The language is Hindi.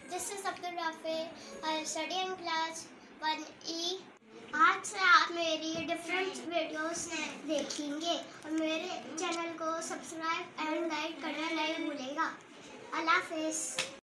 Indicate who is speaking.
Speaker 1: This is Abdul Rafe, I study in class 1E। आज से आप मेरी डिफरेंट वीडियोस देखेंगे और मेरे चैनल को सब्सक्राइब एंड लाइक करना नहीं भूलेगा। अल्लाह हाफिज़।